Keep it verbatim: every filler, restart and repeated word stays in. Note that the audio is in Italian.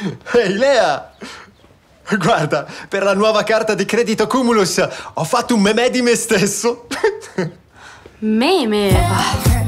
Ehi, Lea! Guarda, per la nuova carta di credito Cumulus ho fatto un meme di me stesso. Meme?